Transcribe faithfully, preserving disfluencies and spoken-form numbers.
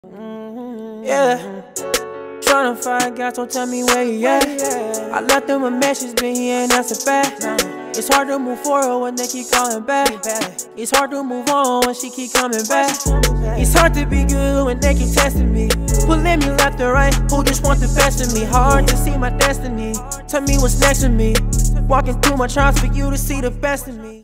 Mm-hmm. Yeah, tryna find God, so tell me where he at. I left him a message, but he ain't answer back. It's hard to move forward when they keep calling back. It's hard to move on when she keep coming back. It's hard to be good when they keep testing me. Pulling me left or right, who just want the best of me? Hard to see my destiny. Tell me what's next to me. Walking through my trials for you to see the best of me.